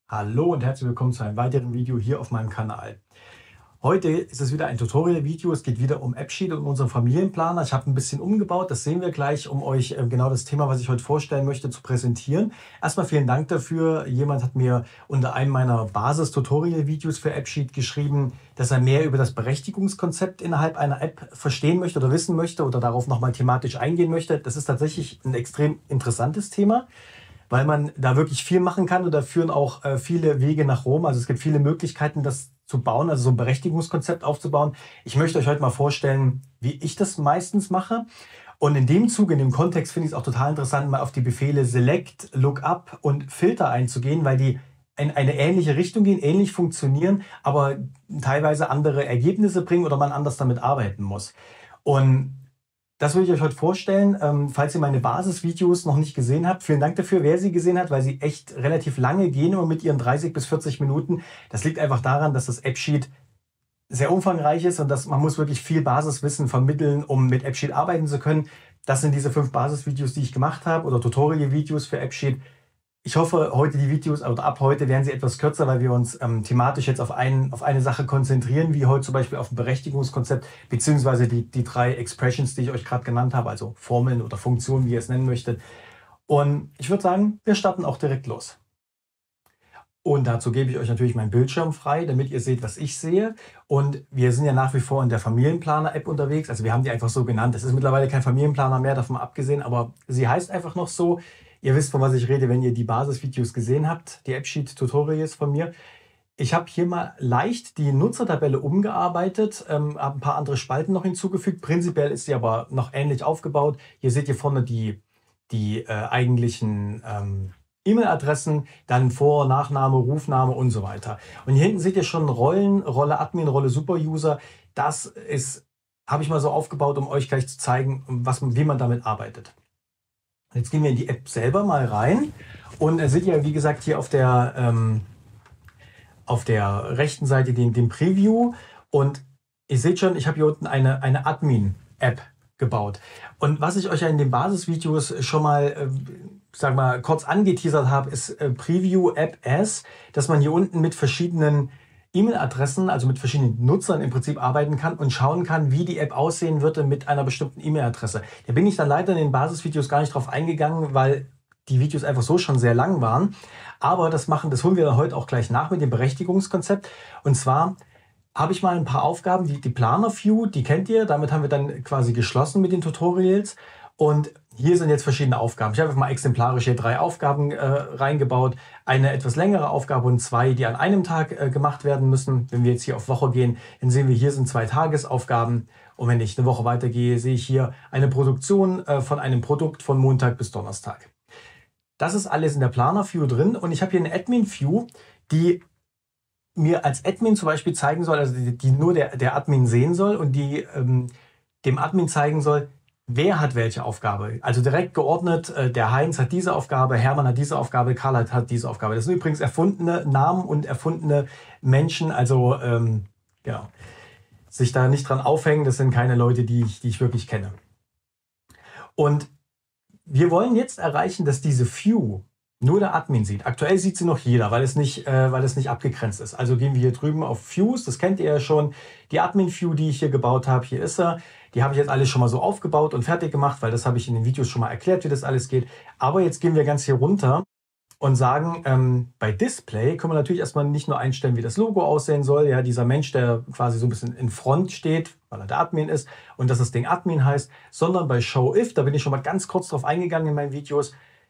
Hallo und herzlich willkommen zu einem weiteren Video hier auf meinem Kanal. Heute ist es wieder ein Tutorial-Video. Es geht wieder um AppSheet und unseren Familienplaner. Ich habe ein bisschen umgebaut, das sehen wir gleich, um euch genau das Thema, was ich heute vorstellen möchte, zu präsentieren. Erstmal vielen Dank dafür. Jemand hat mir unter einem meiner Basis-Tutorial-Videos für AppSheet geschrieben, dass er mehr über das Berechtigungskonzept innerhalb einer App verstehen möchte oder wissen möchte oder darauf nochmal thematisch eingehen möchte. Das ist tatsächlich ein extrem interessantes Thema, weil man da wirklich viel machen kann und da führen auch viele Wege nach Rom. Also es gibt viele Möglichkeiten, das zu bauen, also so ein Berechtigungskonzept aufzubauen. Ich möchte euch heute mal vorstellen, wie ich das meistens mache. Und in dem Zuge, in dem Kontext finde ich es auch total interessant, mal auf die Befehle Select, Lookup und Filter einzugehen, weil die in eine ähnliche Richtung gehen, ähnlich funktionieren, aber teilweise andere Ergebnisse bringen oder man anders damit arbeiten muss. Und das will ich euch heute vorstellen. Falls ihr meine Basisvideos noch nicht gesehen habt, vielen Dank dafür, wer sie gesehen hat, weil sie echt relativ lange gehen, immer mit ihren 30 bis 40 Minuten. Das liegt einfach daran, dass das AppSheet sehr umfangreich ist und dass man muss wirklich viel Basiswissen vermitteln, um mit AppSheet arbeiten zu können. Das sind diese 5 Basisvideos, die ich gemacht habe oder Tutorial-Videos für AppSheet. Ich hoffe, heute die Videos oder ab heute werden sie etwas kürzer, weil wir uns thematisch jetzt auf eine Sache konzentrieren, wie heute zum Beispiel auf ein Berechtigungskonzept, beziehungsweise die 3 Expressions, die ich euch gerade genannt habe, also Formeln oder Funktionen, wie ihr es nennen möchtet. Und ich würde sagen, wir starten auch direkt los. Und dazu gebe ich euch natürlich meinen Bildschirm frei, damit ihr seht, was ich sehe. Und wir sind ja nach wie vor in der Familienplaner-App unterwegs. Also wir haben die einfach so genannt. Es ist mittlerweile kein Familienplaner mehr, davon abgesehen, aber sie heißt einfach noch so. Ihr wisst, von was ich rede, wenn ihr die Basisvideos gesehen habt, die AppSheet-Tutorials von mir. Ich habe hier mal leicht die Nutzertabelle umgearbeitet, habe ein paar andere Spalten noch hinzugefügt. Prinzipiell ist sie aber noch ähnlich aufgebaut. Hier seht ihr vorne die eigentlichen E-Mail-Adressen, dann Vor-, Nachname, Rufname und so weiter. Und hier hinten seht ihr schon Rollen, Rolle Admin, Rolle Superuser. Habe ich mal so aufgebaut, um euch gleich zu zeigen, wie man damit arbeitet. Jetzt gehen wir in die App selber mal rein und seht ihr, wie gesagt, hier auf der rechten Seite den Preview und ihr seht schon, ich habe hier unten eine Admin-App gebaut. Und was ich euch ja in den Basisvideos schon mal kurz angeteasert habe, ist Preview App As, dass man hier unten mit verschiedenen E-Mail-Adressen, also mit verschiedenen Nutzern im Prinzip arbeiten kann und schauen kann, wie die App aussehen würde mit einer bestimmten E-Mail-Adresse. Da bin ich dann leider in den Basisvideos gar nicht drauf eingegangen, weil die Videos einfach so schon sehr lang waren. Aber das holen wir heute auch gleich nach mit dem Berechtigungskonzept. Und zwar habe ich mal ein paar Aufgaben, die Planer-View, die kennt ihr, damit haben wir dann quasi geschlossen mit den Tutorials. Und hier sind jetzt verschiedene Aufgaben. Ich habe einfach mal exemplarisch hier 3 Aufgaben reingebaut. Eine etwas längere Aufgabe und 2, die an einem Tag gemacht werden müssen. Wenn wir jetzt hier auf Woche gehen, dann sehen wir, hier sind 2 Tagesaufgaben. Und wenn ich eine Woche weitergehe, sehe ich hier eine Produktion von einem Produkt von Montag bis Donnerstag. Das ist alles in der Planer-View drin. Und ich habe hier eine Admin-View, die mir als Admin zum Beispiel zeigen soll, also die nur der Admin sehen soll und die dem Admin zeigen soll, wer hat welche Aufgabe. Also direkt geordnet, der Heinz hat diese Aufgabe, Hermann hat diese Aufgabe, Karl hat diese Aufgabe. Das sind übrigens erfundene Namen und erfundene Menschen, also genau. Sich da nicht dran aufhängen, das sind keine Leute, die ich wirklich kenne. Und wir wollen jetzt erreichen, dass diese View nur der Admin sieht. Aktuell sieht sie noch jeder, weil es nicht abgegrenzt ist. Also gehen wir hier drüben auf Views, das kennt ihr ja schon. Die Admin-View, die ich hier gebaut habe, hier ist er. Die habe ich jetzt alles schon mal so aufgebaut und fertig gemacht, weil das habe ich in den Videos schon mal erklärt, wie das alles geht. Aber jetzt gehen wir ganz hier runter und sagen, bei Display können wir natürlich erstmal nicht nur einstellen, wie das Logo aussehen soll. Ja, dieser Mensch, der quasi so ein bisschen in Front steht, weil er der Admin ist und dass das Ding Admin heißt, sondern bei Show If, da bin ich schon mal ganz kurz drauf eingegangen in meinen Videos,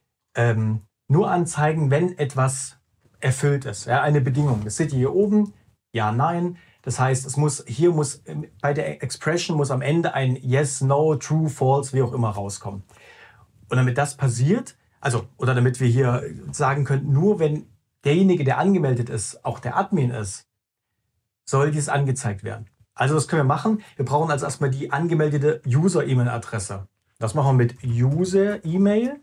nur anzeigen, wenn etwas erfüllt ist, ja, eine Bedingung. Das seht ihr hier oben, ja, nein. Das heißt, bei der Expression muss am Ende ein Yes, No, True, False, wie auch immer rauskommen. Und damit das passiert, oder damit wir hier sagen können, nur wenn derjenige, der angemeldet ist, auch der Admin ist, soll dies angezeigt werden. Also was können wir machen? Wir brauchen also erstmal die angemeldete User-E-Mail-Adresse. Das machen wir mit User-E-Mail.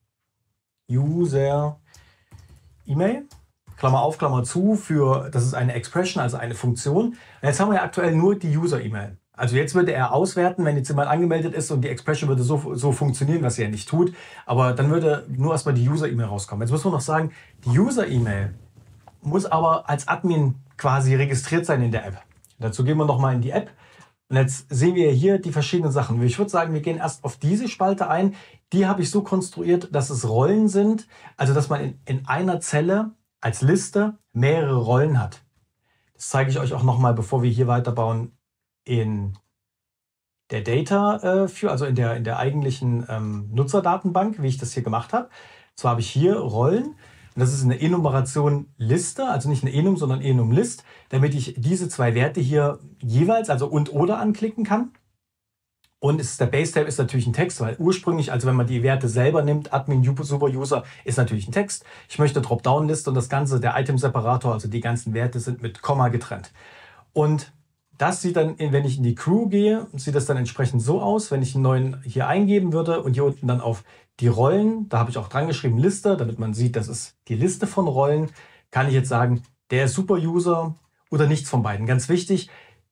User-E-Mail, Klammer auf, Klammer zu, das ist eine Expression, also eine Funktion. Und jetzt haben wir ja aktuell nur die User-E-Mail. Also jetzt würde er auswerten, wenn jetzt jemand angemeldet ist und die Expression würde so funktionieren, was sie ja nicht tut. Aber dann würde nur erstmal die User-E-Mail rauskommen. Jetzt müssen wir noch sagen, die User-E-Mail muss aber als Admin quasi registriert sein in der App. Dazu gehen wir nochmal in die App. Und jetzt sehen wir hier die verschiedenen Sachen. Ich würde sagen, wir gehen erst auf diese Spalte ein. Die habe ich so konstruiert, dass es Rollen sind, also dass man in einer Zelle als Liste mehrere Rollen hat. Das zeige ich euch auch nochmal, bevor wir hier weiterbauen, in der Data View, also in der eigentlichen Nutzerdatenbank, wie ich das hier gemacht habe. Zwar habe ich hier Rollen. Und das ist eine Enumeration Liste, also nicht eine Enum, sondern Enum List, damit ich diese zwei Werte hier jeweils, also und oder anklicken kann. Und der Base-Tab ist natürlich ein Text, weil ursprünglich, also wenn man die Werte selber nimmt, Admin, Super-User, ist natürlich ein Text. Ich möchte Dropdown-Liste und das Ganze, der Item-Separator, also die ganzen Werte sind mit Komma getrennt. Und das sieht dann, wenn ich in die Crew gehe, sieht das dann entsprechend so aus, wenn ich einen neuen hier eingeben würde und hier unten dann auf die Rollen, da habe ich auch dran geschrieben Liste, damit man sieht, das ist die Liste von Rollen, kann ich jetzt sagen, der ist Super-User oder nichts von beiden. Ganz wichtig,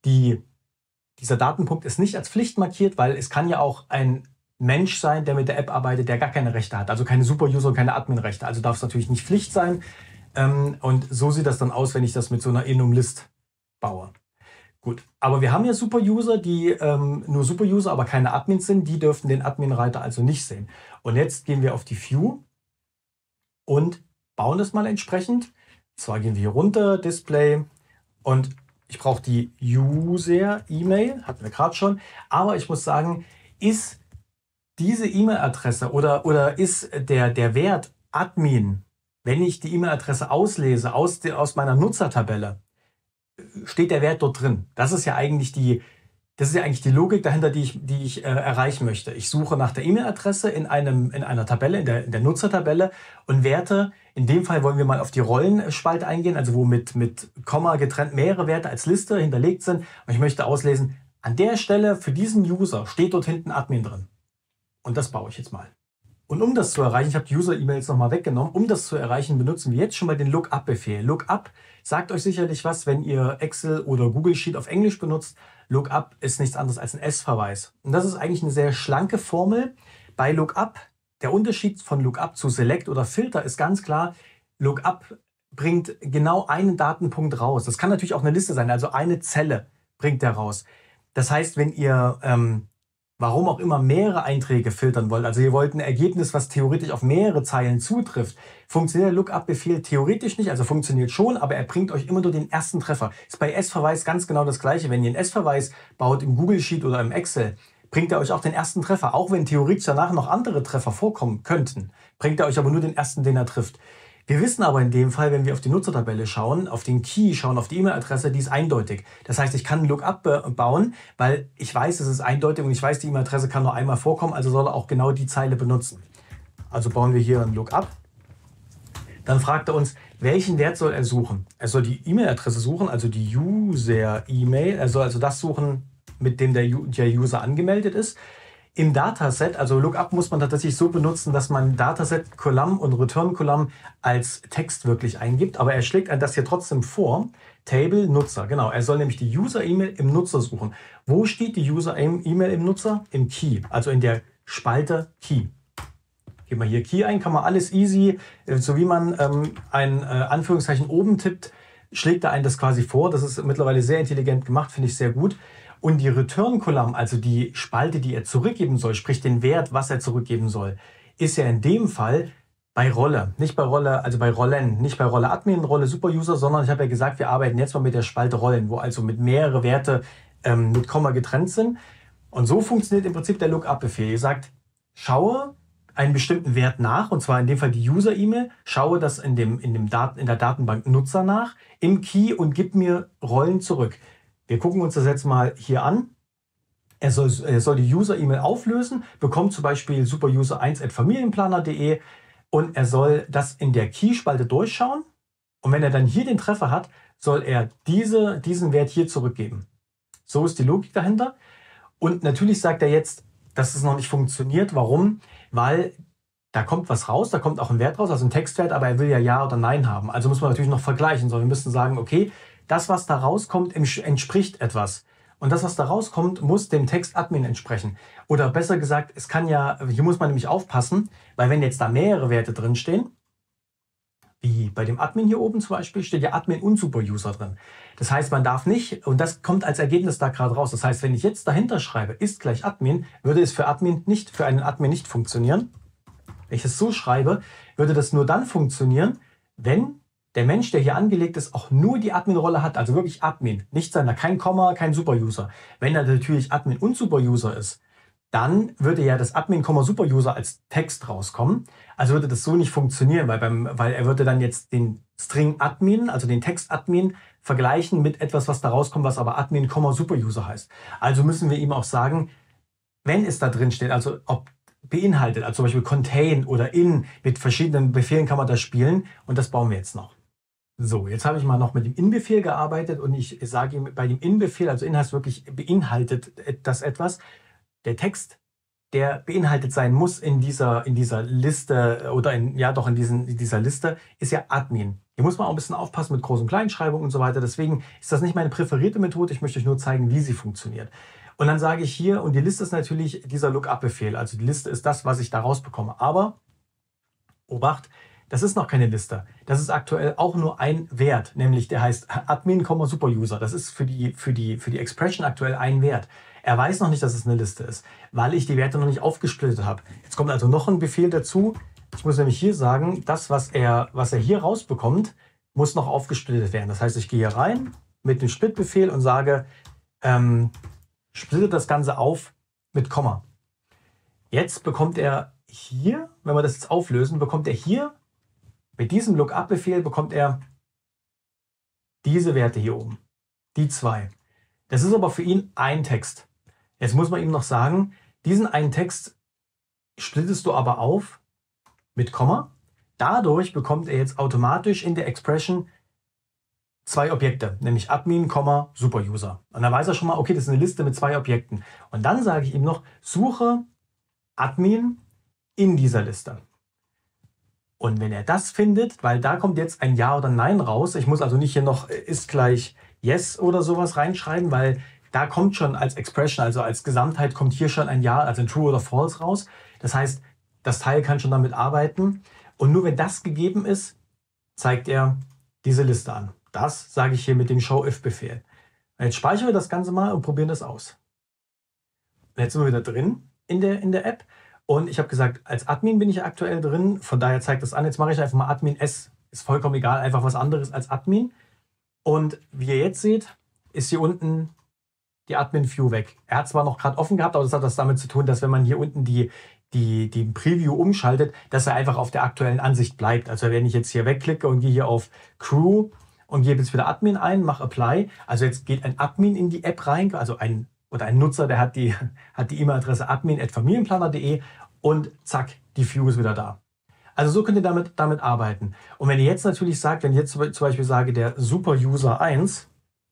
dieser Datenpunkt ist nicht als Pflicht markiert, weil es kann ja auch ein Mensch sein, der mit der App arbeitet, der gar keine Rechte hat, also keine Super-User und keine Admin-Rechte. Also darf es natürlich nicht Pflicht sein. Und so sieht das dann aus, wenn ich das mit so einer Enum-List baue. Gut, aber wir haben ja Super-User, die nur Super-User, aber keine Admins sind. Die dürften den Admin-Reiter also nicht sehen. Und jetzt gehen wir auf die View und bauen das mal entsprechend. Zwar gehen wir hier runter, Display, und ich brauche die User-E-Mail, hatten wir gerade schon. Aber ich muss sagen, ist diese E-Mail-Adresse oder ist der Wert Admin, wenn ich die E-Mail-Adresse auslese aus meiner Nutzertabelle, steht der Wert dort drin. Das ist ja eigentlich die Logik dahinter, die ich erreichen möchte. Ich suche nach der E-Mail-Adresse in einer Tabelle, in der Nutzertabelle, und Werte. In dem Fall wollen wir mal auf die Rollenspalte eingehen, also wo mit Komma getrennt mehrere Werte als Liste hinterlegt sind. Und ich möchte auslesen, an der Stelle für diesen User steht dort hinten Admin drin. Und das baue ich jetzt mal. Und um das zu erreichen, ich habe die User-E-Mails nochmal weggenommen, um das zu erreichen, benutzen wir jetzt schon mal den Lookup-Befehl. Lookup sagt euch sicherlich was, wenn ihr Excel oder Google Sheet auf Englisch benutzt. Lookup ist nichts anderes als ein S-Verweis. Und das ist eigentlich eine sehr schlanke Formel. Bei Lookup, der Unterschied von Lookup zu Select oder Filter ist ganz klar, Lookup bringt genau einen Datenpunkt raus. Das kann natürlich auch eine Liste sein, also eine Zelle bringt der raus. Das heißt, wenn ihr warum auch immer mehrere Einträge filtern wollt, also ihr wollt ein Ergebnis, was theoretisch auf mehrere Zeilen zutrifft, funktioniert der Lookup-Befehl theoretisch nicht, also funktioniert schon, aber er bringt euch immer nur den ersten Treffer. Ist bei S-Verweis ganz genau das Gleiche. Wenn ihr einen S-Verweis baut im Google Sheet oder im Excel, bringt er euch auch den ersten Treffer, auch wenn theoretisch danach noch andere Treffer vorkommen könnten, bringt er euch aber nur den ersten, den er trifft. Wir wissen aber in dem Fall, wenn wir auf die Nutzertabelle schauen, auf den Key schauen, auf die E-Mail-Adresse, die ist eindeutig. Das heißt, ich kann einen Lookup bauen, weil ich weiß, es ist eindeutig und ich weiß, die E-Mail-Adresse kann nur einmal vorkommen, also soll er auch genau die Zeile benutzen. Also bauen wir hier einen Lookup. Dann fragt er uns, welchen Wert soll er suchen? Er soll die E-Mail-Adresse suchen, also die User-E-Mail. Er soll also das suchen, mit dem der User angemeldet ist. Im Dataset, also Lookup muss man tatsächlich so benutzen, dass man Dataset Column und Return Column als Text wirklich eingibt, aber er schlägt das hier trotzdem vor. Table Nutzer, genau. Er soll nämlich die User-E-Mail im Nutzer suchen. Wo steht die User-E-Mail im Nutzer? Im Key, also in der Spalte Key. Geben wir hier Key ein, kann man alles easy, so wie man ein Anführungszeichen oben tippt, schlägt er einen das quasi vor. Das ist mittlerweile sehr intelligent gemacht, finde ich sehr gut. Und die Return-Column, also die Spalte, die er zurückgeben soll, sprich den Wert, was er zurückgeben soll, ist ja in dem Fall bei Rolle. Nicht bei Rolle, also bei Rollen, nicht bei Rolle Admin, Rolle Super-User, sondern ich habe ja gesagt, wir arbeiten jetzt mal mit der Spalte Rollen, wo also mit mehrere Werte mit Komma getrennt sind. Und so funktioniert im Prinzip der Lookup-Befehl. Ihr sagt, schaue einen bestimmten Wert nach, und zwar in dem Fall die User-E-Mail, schaue das in der Datenbank Nutzer nach, im Key, und gib mir Rollen zurück. Wir gucken uns das jetzt mal hier an. Er soll die User-E-Mail auflösen, bekommt zum Beispiel superuser1@familienplaner.de, und er soll das in der Key-Spalte durchschauen. Und wenn er dann hier den Treffer hat, soll er diesen Wert hier zurückgeben. So ist die Logik dahinter. Und natürlich sagt er jetzt, dass es noch nicht funktioniert. Warum? Weil da kommt was raus, da kommt auch ein Wert raus, also ein Textwert, aber er will ja Ja oder Nein haben. Also muss man natürlich noch vergleichen. So, wir müssen sagen, okay, das, was da rauskommt, entspricht etwas. Und das, was da rauskommt, muss dem Text Admin entsprechen. Oder besser gesagt, hier muss man nämlich aufpassen, weil wenn jetzt da mehrere Werte drinstehen, wie bei dem Admin hier oben zum Beispiel, steht ja Admin und Superuser drin. Das heißt, man darf nicht, und das kommt als Ergebnis da gerade raus. Das heißt, wenn ich jetzt dahinter schreibe, ist gleich Admin, würde es für einen Admin nicht funktionieren. Wenn ich es so schreibe, würde das nur dann funktionieren, wenn der Mensch, der hier angelegt ist, auch nur die Admin-Rolle hat, also wirklich Admin, nicht seiner, kein Komma, kein Superuser. Wenn er natürlich Admin und Superuser ist, dann würde ja das Admin, Superuser als Text rauskommen. Also würde das so nicht funktionieren, weil er würde dann jetzt den String Admin, also den Text Admin, vergleichen mit etwas, was da rauskommt, was aber Admin, Superuser heißt. Also müssen wir ihm auch sagen, wenn es da drin steht, also ob beinhaltet, also zum Beispiel contain oder in, mit verschiedenen Befehlen kann man das spielen und das bauen wir jetzt noch. So, jetzt habe ich mal noch mit dem In-Befehl gearbeitet und ich sage ihm bei dem In-Befehl, also in heißt wirklich beinhaltet das etwas, der Text, der beinhaltet sein muss in dieser Liste oder in dieser Liste, ist ja Admin. Hier muss man auch ein bisschen aufpassen mit Groß- und Kleinschreibung und so weiter. Deswegen ist das nicht meine präferierte Methode. Ich möchte euch nur zeigen, wie sie funktioniert. Und dann sage ich hier, und die Liste ist natürlich dieser Lookup-Befehl. Also die Liste ist das, was ich da rausbekomme. Aber, Obacht, das ist noch keine Liste. Das ist aktuell auch nur ein Wert, nämlich der heißt Admin, Superuser. Das ist für die Expression aktuell ein Wert. Er weiß noch nicht, dass es eine Liste ist, weil ich die Werte noch nicht aufgesplittet habe. Jetzt kommt also noch ein Befehl dazu. Ich muss nämlich hier sagen, das, was er hier rausbekommt, muss noch aufgesplittet werden. Das heißt, ich gehe hier rein mit dem Split-Befehl und sage, splittet das Ganze auf mit Komma. Jetzt bekommt er hier, wenn wir das jetzt auflösen, bekommt er hier mit diesem Lookup-Befehl bekommt er diese Werte hier oben, die 2. Das ist aber für ihn ein Text. Jetzt muss man ihm noch sagen, diesen einen Text splittest du aber auf mit Komma. Dadurch bekommt er jetzt automatisch in der Expression 2 Objekte, nämlich Admin, Superuser. Und dann weiß er schon mal, okay, das ist eine Liste mit 2 Objekten. Und dann sage ich ihm noch, suche Admin in dieser Liste. Und wenn er das findet, weil da kommt jetzt ein Ja oder Nein raus, ich muss also nicht hier noch ist gleich Yes oder sowas reinschreiben, weil da kommt schon als Expression, also als Gesamtheit kommt hier schon ein Ja, also ein True oder False raus. Das heißt, das Teil kann schon damit arbeiten. Und nur wenn das gegeben ist, zeigt er diese Liste an. Das sage ich hier mit dem Show-If-Befehl. Jetzt speichern wir das Ganze mal und probieren das aus. Und jetzt sind wir wieder drin in der App. Und ich habe gesagt, als Admin bin ich aktuell drin, von daher zeigt das an. Jetzt mache ich einfach mal Admin S, ist vollkommen egal, einfach was anderes als Admin. Und wie ihr jetzt seht, ist hier unten die Admin-View weg. Er hat zwar noch gerade offen gehabt, aber das hat das damit zu tun, dass wenn man hier unten die Preview umschaltet, dass er einfach auf der aktuellen Ansicht bleibt. Also wenn ich jetzt hier wegklicke und gehe hier auf Crew und gebe jetzt wieder Admin ein, mache Apply, also jetzt geht ein Admin in die App rein, also ein Nutzer, der hat die E-Mail-Adresse admin@familienplaner.de und zack, die View ist wieder da. Also so könnt ihr damit arbeiten. Und wenn ihr jetzt natürlich sagt, wenn ich jetzt zum Beispiel sage, der Superuser 1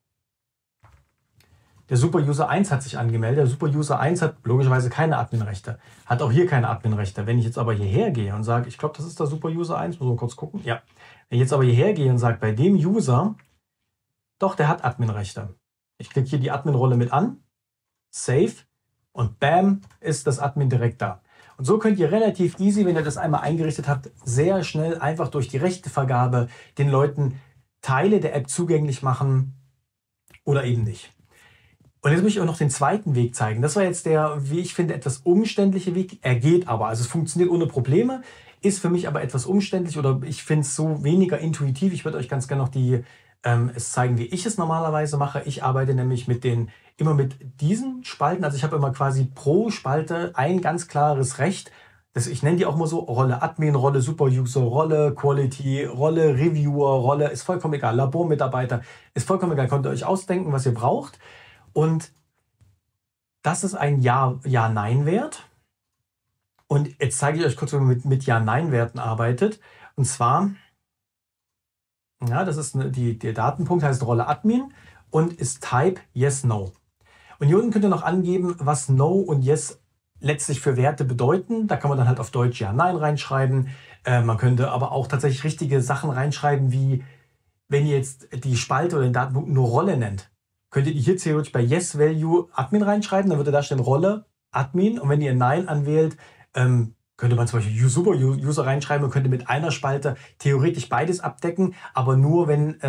hat sich angemeldet, der Superuser 1 hat logischerweise keine Adminrechte, hat auch hier keine Adminrechte. Wenn ich jetzt aber hierher gehe und sage, ich glaube, das ist der Superuser 1, muss man kurz gucken, ja. Wenn ich jetzt aber hierher gehe und sage, bei dem User, doch, der hat Adminrechte. Ich klicke hier die Admin-Rolle mit an, Save und bam, ist das Admin direkt da. Und so könnt ihr relativ easy, wenn ihr das einmal eingerichtet habt, sehr schnell einfach durch die Rechtevergabe den Leuten Teile der App zugänglich machen oder eben nicht. Und jetzt möchte ich auch noch den zweiten Weg zeigen. Das war jetzt der, wie ich finde, etwas umständliche Weg. Er geht aber, also es funktioniert ohne Probleme, ist für mich aber etwas umständlich oder ich finde es so weniger intuitiv. Ich würde euch ganz gerne noch es zeigen, wie ich es normalerweise mache. Ich arbeite nämlich immer mit diesen Spalten. Also ich habe immer quasi pro Spalte ein ganz klares Recht. Ich nenne die auch mal so Rolle Admin, Rolle Superuser, Rolle Quality, Rolle Reviewer, Rolle, ist vollkommen egal, Labormitarbeiter, ist vollkommen egal. Könnt ihr euch ausdenken, was ihr braucht. Und das ist ein Ja-Nein-Wert. Und jetzt zeige ich euch kurz, wie man mit Ja-Nein-Werten arbeitet. Und zwar, ja, das ist der Datenpunkt, heißt Rolle Admin und ist Type Yes, No. Und hier unten könnt ihr noch angeben, was No und Yes letztlich für Werte bedeuten. Da kann man dann halt auf Deutsch Ja, Nein reinschreiben. Man könnte aber auch tatsächlich richtige Sachen reinschreiben, wie wenn ihr jetzt die Spalte oder den Datenpunkt nur Rolle nennt. Könntet ihr hier theoretisch bei Yes Value Admin reinschreiben, dann würde da stehen Rolle Admin. Und wenn ihr Nein anwählt, könnt könnte man zum Beispiel Super-User reinschreiben und könnte mit einer Spalte theoretisch beides abdecken, aber nur,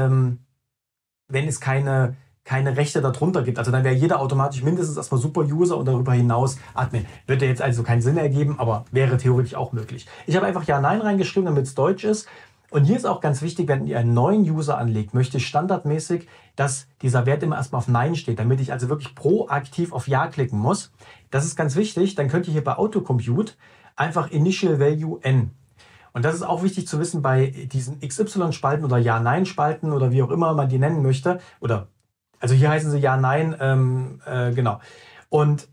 wenn es keine Rechte darunter gibt. Also dann wäre jeder automatisch mindestens erstmal Super-User und darüber hinaus Admin. Würde jetzt also keinen Sinn ergeben, aber wäre theoretisch auch möglich. Ich habe einfach Ja-Nein reingeschrieben, damit es deutsch ist. Und hier ist auch ganz wichtig, wenn ihr einen neuen User anlegt, möchte ich standardmäßig, dass dieser Wert immer erstmal auf Nein steht, damit ich also wirklich proaktiv auf Ja klicken muss. Das ist ganz wichtig. Dann könnt ihr hier bei Autocompute einfach Initial Value N. Und das ist auch wichtig zu wissen bei diesen XY-Spalten oder Ja-Nein-Spalten oder wie auch immer man die nennen möchte. Also hier heißen sie Ja-Nein, genau. Und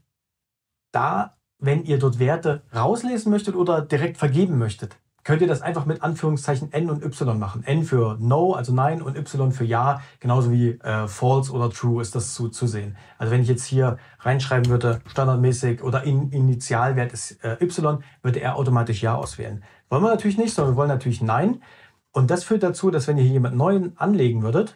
da, wenn ihr dort Werte rauslesen möchtet oder direkt vergeben möchtet, könnt ihr das einfach mit Anführungszeichen N und Y machen. N für No, also Nein, und Y für Ja, genauso wie False oder True ist das zu sehen. Also wenn ich jetzt hier reinschreiben würde, standardmäßig oder Initialwert ist Y, würde er automatisch Ja auswählen. Wollen wir natürlich nicht, sondern wir wollen natürlich Nein. Und das führt dazu, dass wenn ihr hier jemanden neuen anlegen würdet,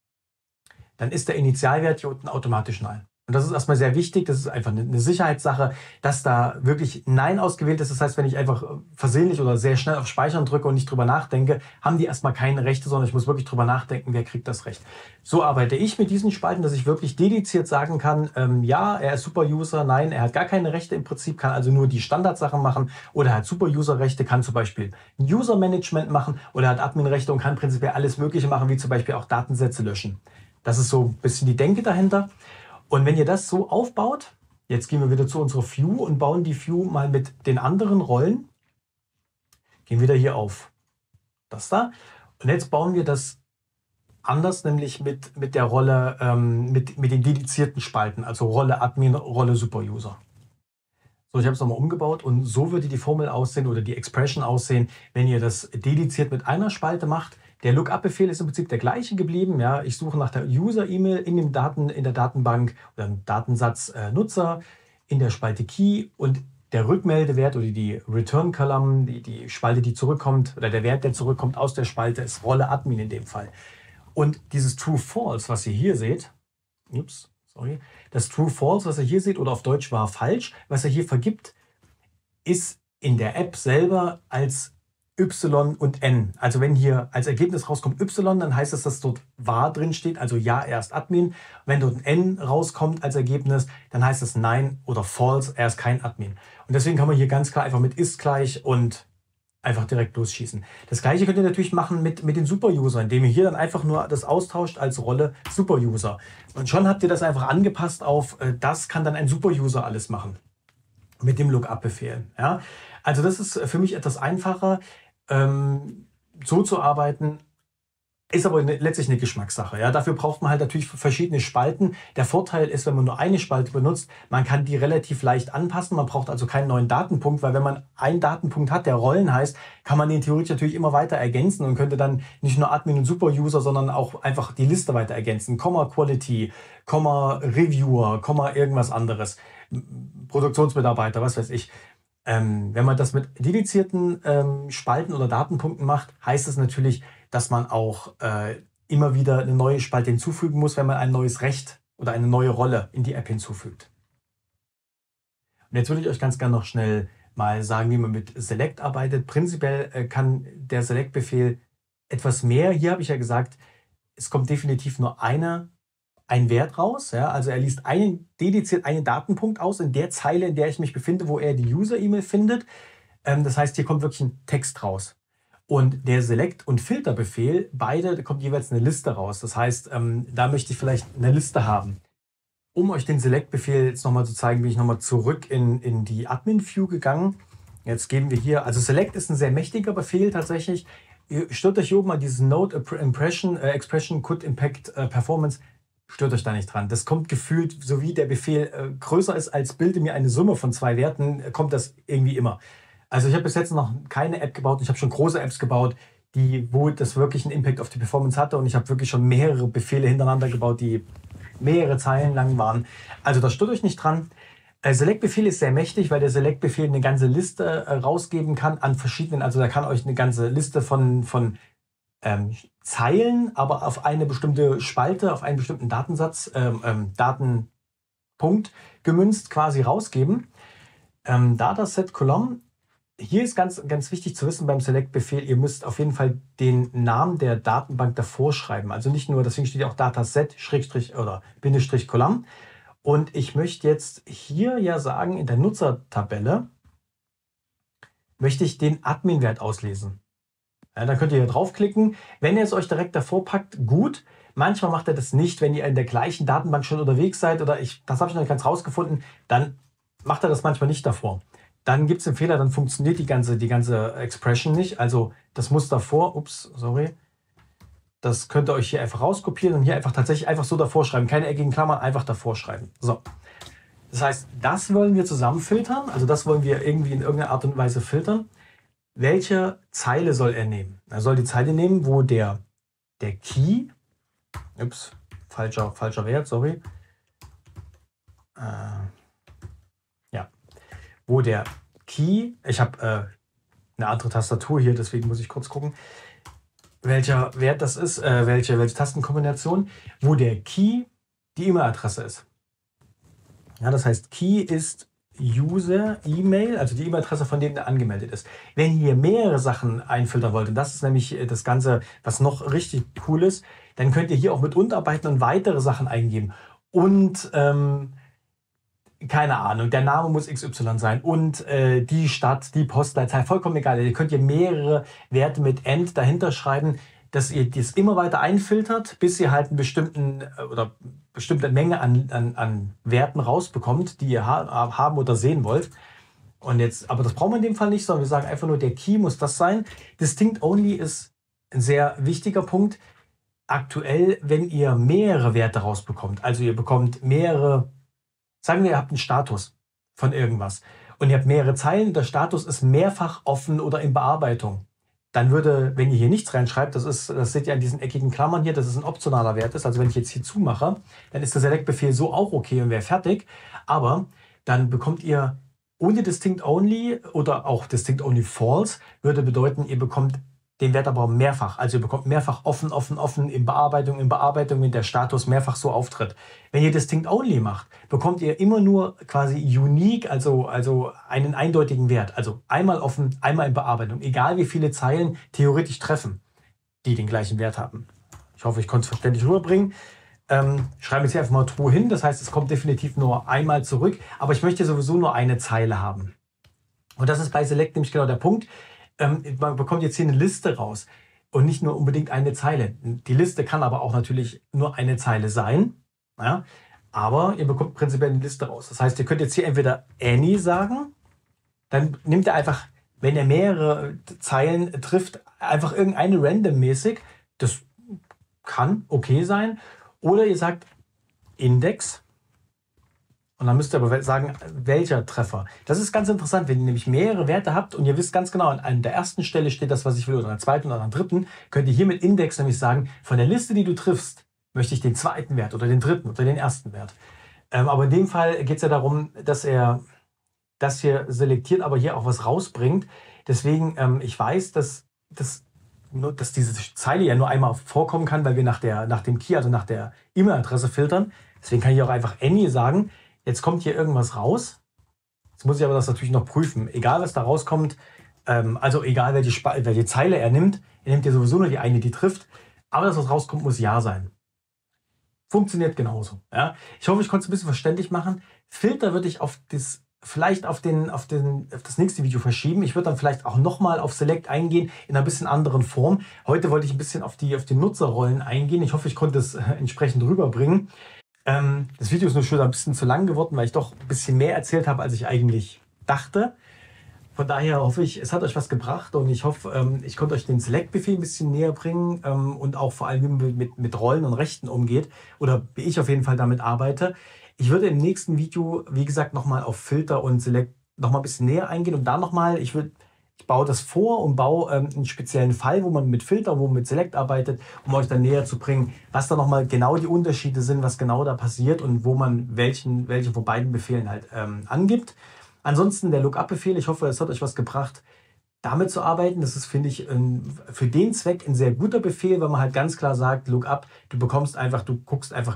dann ist der Initialwert hier unten automatisch Nein. Und das ist erstmal sehr wichtig, das ist einfach eine Sicherheitssache, dass da wirklich Nein ausgewählt ist. Das heißt, wenn ich einfach versehentlich oder sehr schnell auf Speichern drücke und nicht drüber nachdenke, haben die erstmal keine Rechte, sondern ich muss wirklich drüber nachdenken, wer kriegt das Recht. So arbeite ich mit diesen Spalten, dass ich wirklich dediziert sagen kann, ja, er ist Super-User, nein, er hat gar keine Rechte im Prinzip, kann also nur die Standardsachen machen, oder er hat Super-User-Rechte, kann zum Beispiel ein User-Management machen, oder er hat Admin-Rechte und kann prinzipiell alles Mögliche machen, wie zum Beispiel auch Datensätze löschen. Das ist so ein bisschen die Denke dahinter. Und wenn ihr das so aufbaut, jetzt gehen wir wieder zu unserer View und bauen die View mal mit den anderen Rollen. Gehen wieder hier auf das da. Und jetzt bauen wir das anders, nämlich mit der Rolle, mit den dedizierten Spalten, also Rolle Admin, Rolle Superuser. So, ich habe es nochmal umgebaut und so würde die Formel aussehen oder die Expression aussehen, wenn ihr das dediziert mit einer Spalte macht. Der Lookup-Befehl ist im Prinzip der gleiche geblieben. Ja, ich suche nach der User-E-Mail in der Datenbank oder im Datensatz Nutzer in der Spalte Key und der Rückmeldewert oder die Return-Column, die Spalte, die zurückkommt oder der Wert, der zurückkommt aus der Spalte, ist Rolle Admin in dem Fall. Und dieses True-False, was ihr hier seht, das True-False, was ihr hier seht, oder auf Deutsch war falsch, was er hier vergibt, ist in der App selber als Y und N. Also wenn hier als Ergebnis rauskommt Y, dann heißt es, dass dort wahr drin steht, also ja, er ist Admin. Wenn dort ein N rauskommt als Ergebnis, dann heißt es nein oder false, er ist kein Admin. Und deswegen kann man hier ganz klar einfach mit ist gleich und einfach direkt losschießen. Das gleiche könnt ihr natürlich machen mit den Super-User, indem ihr hier dann einfach nur das austauscht als Rolle Super-User. Und schon habt ihr das einfach angepasst auf, das kann dann ein Super-User alles machen. Mit dem Lookup-Befehl. Ja? Also das ist für mich etwas einfacher, so zu arbeiten, ist aber letztlich eine Geschmackssache. Ja? Dafür braucht man halt natürlich verschiedene Spalten. Der Vorteil ist, wenn man nur eine Spalte benutzt, man kann die relativ leicht anpassen. Man braucht also keinen neuen Datenpunkt, weil wenn man einen Datenpunkt hat, der Rollen heißt, kann man den theoretisch natürlich immer weiter ergänzen und könnte dann nicht nur Admin und Super-User, sondern auch einfach die Liste weiter ergänzen. Komma Quality, Komma Reviewer, Komma irgendwas anderes. Produktionsmitarbeiter, was weiß ich. Wenn man das mit dedizierten Spalten oder Datenpunkten macht, heißt es natürlich, dass man auch immer wieder eine neue Spalte hinzufügen muss, wenn man ein neues Recht oder eine neue Rolle in die App hinzufügt. Und jetzt würde ich euch ganz gerne noch schnell mal sagen, wie man mit Select arbeitet. Prinzipiell kann der Select-Befehl etwas mehr. Hier habe ich ja gesagt, es kommt definitiv nur ein Wert raus. Ja? Also er liest dediziert einen Datenpunkt aus in der Zeile, in der ich mich befinde, wo er die User-E-Mail findet. Das heißt, hier kommt wirklich ein Text raus. Und der Select- und Filterbefehl, beide, kommt jeweils eine Liste raus. Das heißt, da möchte ich vielleicht eine Liste haben. Um euch den Select-Befehl jetzt nochmal zu zeigen, bin ich nochmal zurück in die Admin-View gegangen. Jetzt geben wir hier, also Select ist ein sehr mächtiger Befehl tatsächlich. Ihr stört euch hier oben an dieses Node Expression could impact Performance. Stört euch da nicht dran. Das kommt gefühlt, so wie der Befehl größer ist als bilde mir eine Summe von zwei Werten, kommt das irgendwie immer. Also ich habe bis jetzt noch keine App gebaut. Ich habe schon große Apps gebaut, wo das wirklich einen Impact auf die Performance hatte. Und ich habe wirklich schon mehrere Befehle hintereinander gebaut, die mehrere Zeilen lang waren. Also da stört euch nicht dran. Select-Befehl ist sehr mächtig, weil der Select-Befehl eine ganze Liste rausgeben kann an verschiedenen, also da kann euch eine ganze Liste von Zeilen, aber auf eine bestimmte Spalte, auf einen bestimmten Datensatz, Datenpunkt gemünzt quasi rausgeben. Dataset Column hier ist ganz wichtig zu wissen beim Select-Befehl, ihr müsst auf jeden Fall den Namen der Datenbank davor schreiben. Also nicht nur, deswegen steht ja auch Dataset Schrägstrich oder Bindestrich Column. Und ich möchte jetzt hier ja sagen, in der Nutzertabelle möchte ich den Admin-Wert auslesen. Ja, dann könnt ihr hier draufklicken. Wenn ihr es euch direkt davor packt, gut. Manchmal macht er das nicht, wenn ihr in der gleichen Datenbank schon unterwegs seid oder das habe ich noch nicht ganz rausgefunden, dann macht er das manchmal nicht davor. Dann gibt es einen Fehler, dann funktioniert die ganze Expression nicht. Also das muss davor, ups, sorry, das könnt ihr euch hier einfach rauskopieren und hier einfach tatsächlich einfach so davor schreiben. Keine eckigen Klammern, einfach davor schreiben. So. Das heißt, das wollen wir zusammen filtern. Also das wollen wir irgendwie in irgendeiner Art und Weise filtern. Welche Zeile soll er nehmen? Er soll die Zeile nehmen, wo der Key, ups, falscher Wert, sorry. Ja, wo der Key, ich habe eine andere Tastatur hier, deswegen muss ich kurz gucken, welcher Wert das ist, welche Tastenkombination, wo der Key die E-Mail-Adresse ist. Ja, das heißt, Key ist User E-Mail, also die E-Mail-Adresse, von dem der angemeldet ist. Wenn ihr mehrere Sachen einfiltern wollt, und das ist nämlich das Ganze, was noch richtig cool ist, dann könnt ihr hier auch mit unterarbeiten und weitere Sachen eingeben. Und keine Ahnung, der Name muss XY sein und die Stadt, die Postleitzahl, vollkommen egal. Ihr könnt hier mehrere Werte mit End dahinter schreiben, dass ihr das immer weiter einfiltert, bis ihr halt einen bestimmte Menge an Werten rausbekommt, die ihr haben oder sehen wollt. Und jetzt, aber das brauchen wir in dem Fall nicht, sondern wir sagen einfach nur, der Key muss das sein. Distinct Only ist ein sehr wichtiger Punkt. Aktuell, wenn ihr mehrere Werte rausbekommt, also ihr bekommt mehrere, sagen wir, ihr habt einen Status von irgendwas und ihr habt mehrere Zeilen, der Status ist mehrfach offen oder in Bearbeitung. Dann würde, wenn ihr hier nichts reinschreibt, das seht ihr an diesen eckigen Klammern hier, dass es ein optionaler Wert ist. Also wenn ich jetzt hier zumache, dann ist der Select-Befehl so auch okay und wäre fertig. Aber dann bekommt ihr ohne Distinct Only oder auch Distinct Only False, würde bedeuten, ihr bekommt den Wert aber mehrfach. Also ihr bekommt mehrfach offen, in Bearbeitung, wenn der Status mehrfach so auftritt. Wenn ihr Distinct Only macht, bekommt ihr immer nur quasi unique, also einen eindeutigen Wert. Also einmal offen, einmal in Bearbeitung. Egal wie viele Zeilen theoretisch treffen, die den gleichen Wert haben. Ich hoffe, ich konnte es verständlich rüberbringen. Schreibe jetzt hier einfach mal True hin. Das heißt, es kommt definitiv nur einmal zurück. Aber ich möchte sowieso nur eine Zeile haben. Und das ist bei Select nämlich genau der Punkt. Man bekommt jetzt hier eine Liste raus und nicht nur unbedingt eine Zeile. Die Liste kann aber auch natürlich nur eine Zeile sein, ja? Aber ihr bekommt prinzipiell eine Liste raus. Das heißt, ihr könnt jetzt hier entweder Any sagen, dann nimmt ihr einfach, wenn ihr mehrere Zeilen trifft, einfach irgendeine randommäßig. Das kann okay sein. Oder ihr sagt Index. Und dann müsst ihr aber sagen, welcher Treffer. Das ist ganz interessant, wenn ihr nämlich mehrere Werte habt und ihr wisst ganz genau, an der ersten Stelle steht das, was ich will, oder an der zweiten oder an der dritten, könnt ihr hier mit Index nämlich sagen, von der Liste, die du triffst, möchte ich den zweiten Wert oder den dritten oder den ersten Wert. Aber in dem Fall geht es ja darum, dass er das hier selektiert, aber hier auch was rausbringt. Deswegen, ich weiß, dass diese Zeile ja nur einmal vorkommen kann, weil wir nach dem Key, also nach der E-Mail-Adresse filtern. Deswegen kann ich auch einfach Any sagen. Jetzt kommt hier irgendwas raus. Jetzt muss ich aber das natürlich noch prüfen. Egal, was da rauskommt, also egal, welche Zeile er nimmt ja sowieso nur die eine, die trifft. Aber das, was rauskommt, muss Ja sein. Funktioniert genauso. Ja? Ich hoffe, ich konnte es ein bisschen verständlich machen. Filter würde ich vielleicht auf das nächste Video verschieben. Ich würde dann vielleicht auch nochmal auf Select eingehen, in einer bisschen anderen Form. Heute wollte ich ein bisschen auf die Nutzerrollen eingehen. Ich hoffe, ich konnte es entsprechend rüberbringen. Das Video ist nur schon ein bisschen zu lang geworden, weil ich doch ein bisschen mehr erzählt habe, als ich eigentlich dachte. Von daher hoffe ich, es hat euch was gebracht und ich hoffe, ich konnte euch den Select-Befehl ein bisschen näher bringen und auch vor allem, wie man mit Rollen und Rechten umgeht oder wie ich auf jeden Fall damit arbeite. Ich würde im nächsten Video, wie gesagt, nochmal auf Filter und Select nochmal ein bisschen näher eingehen und da nochmal, ich baue das vor und baue einen speziellen Fall, wo man mit Filter, wo man mit Select arbeitet, um euch dann näher zu bringen, was da nochmal genau die Unterschiede sind, was genau da passiert und wo man welche von beiden Befehlen halt angibt. Ansonsten der Lookup-Befehl, ich hoffe, es hat euch was gebracht, damit zu arbeiten. Das ist, finde ich, für den Zweck ein sehr guter Befehl, weil man halt ganz klar sagt, Lookup, du guckst einfach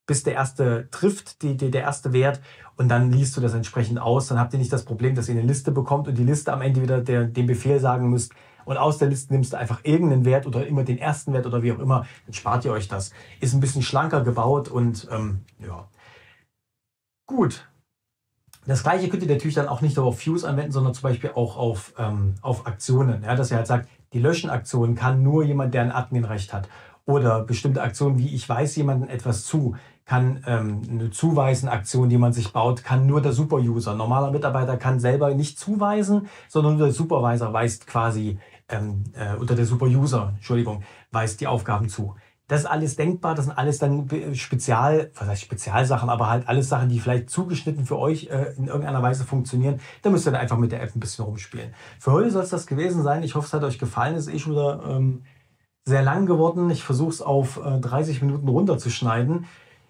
bis der erste trifft, der erste Wert, und dann liest du das entsprechend aus. Dann habt ihr nicht das Problem, dass ihr eine Liste bekommt und die Liste am Ende wieder den Befehl sagen müsst, und aus der Liste nimmst du einfach irgendeinen Wert oder immer den ersten Wert oder wie auch immer, dann spart ihr euch das. Ist ein bisschen schlanker gebaut und ja. Gut. Das gleiche könnt ihr natürlich dann auch nicht nur auf Views anwenden, sondern zum Beispiel auch auf Aktionen. Ja, dass ihr halt sagt, die Löschen-Aktion kann nur jemand, der ein Adminrecht hat. Oder bestimmte Aktionen wie ich weise jemandem etwas zu, kann eine Zuweisen-Aktion, die man sich baut, kann nur der Super-User. Ein normaler Mitarbeiter kann selber nicht zuweisen, sondern nur der Supervisor weist quasi, oder der Super-User, Entschuldigung, weist die Aufgaben zu. Das ist alles denkbar, das sind alles dann was heißt Spezialsachen, aber halt alles Sachen, die vielleicht zugeschnitten für euch in irgendeiner Weise funktionieren. Da müsst ihr dann einfach mit der App ein bisschen rumspielen. Für heute soll es das gewesen sein. Ich hoffe, es hat euch gefallen. Es ist schon wieder sehr lang geworden. Ich versuche es auf 30 Minuten runterzuschneiden.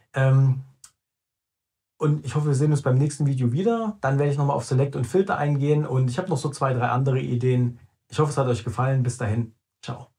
Und ich hoffe, wir sehen uns beim nächsten Video wieder. Dann werde ich nochmal auf Select und Filter eingehen und ich habe noch so 2, 3 andere Ideen. Ich hoffe, es hat euch gefallen. Bis dahin. Ciao.